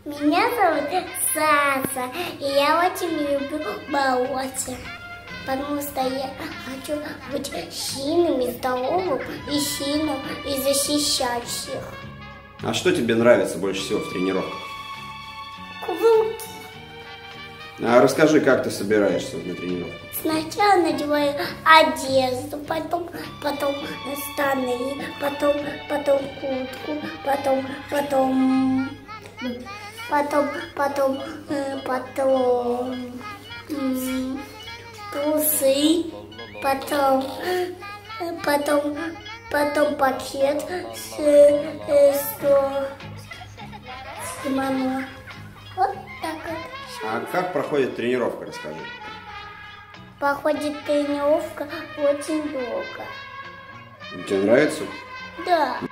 Меня зовут Саса, и я очень люблю болото, потому что я хочу быть сильным и здоровым, и сильным, и защищать всех. А что тебе нравится больше всего в тренировках? Круги. А расскажи, как ты собираешься на тренировку? Сначала надеваю одежду, потом штаны, потом куртку, потом трусы, потом пакет с кимоно. Вот так вот. А как проходит тренировка, расскажи. Проходит тренировка очень долго. Тебе нравится? Да.